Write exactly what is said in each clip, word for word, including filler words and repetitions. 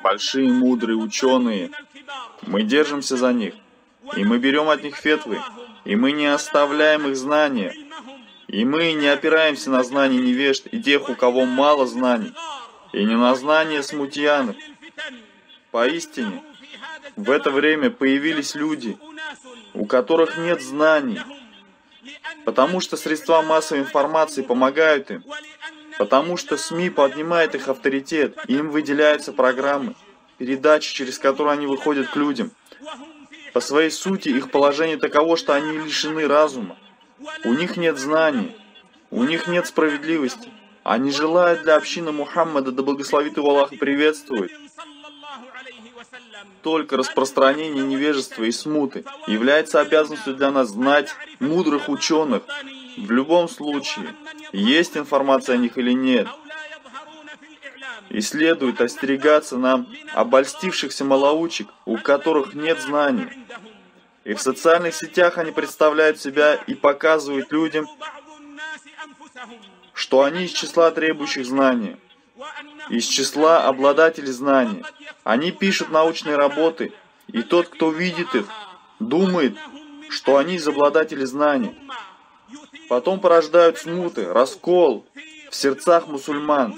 большие мудрые ученые. Мы держимся за них, и мы берем от них фетвы, и мы не оставляем их знания, и мы не опираемся на знания невежд и тех, у кого мало знаний, и не на знания смутьянов. Поистине, в это время появились люди, у которых нет знаний, потому что средства массовой информации помогают им, потому что СМИ поднимает их авторитет, и им выделяются программы, передачи, через которые они выходят к людям. По своей сути, их положение таково, что они лишены разума. У них нет знаний, у них нет справедливости. Они желают для общины Мухаммада, да благословит его Аллах и приветствует, только распространение невежества и смуты является обязанностью для нас знать мудрых ученых. В любом случае, есть информация о них или нет. И следует остерегаться нам обольстившихся малоучек, у которых нет знаний. И в социальных сетях они представляют себя и показывают людям, что они из числа требующих знания, из числа обладателей знаний. Они пишут научные работы, и тот, кто видит их, думает, что они из обладателей знаний. Потом порождают смуты, раскол в сердцах мусульман.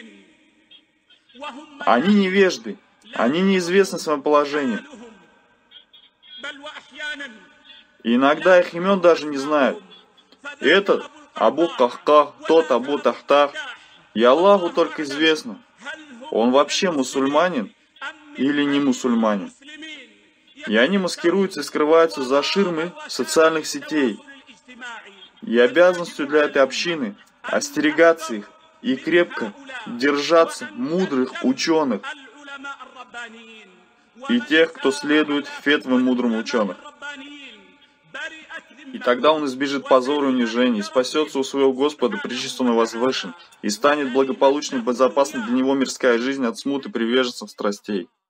Они невежды, они неизвестны своим положением. И иногда их имен даже не знают. Этот Абу Кахках, тот Абу Тахтах. И Аллаху только известно, он вообще мусульманин или не мусульманин. И они маскируются и скрываются за ширмой социальных сетей. И обязанностью для этой общины остерегаться их и крепко держаться мудрых ученых и тех, кто следует фетвам мудрым ученых. И тогда он избежит позора и унижения, и спасется у своего Господа, пречистого возвышен, и станет благополучной и безопасной для него мирская жизнь от смуты приверженцев страстей.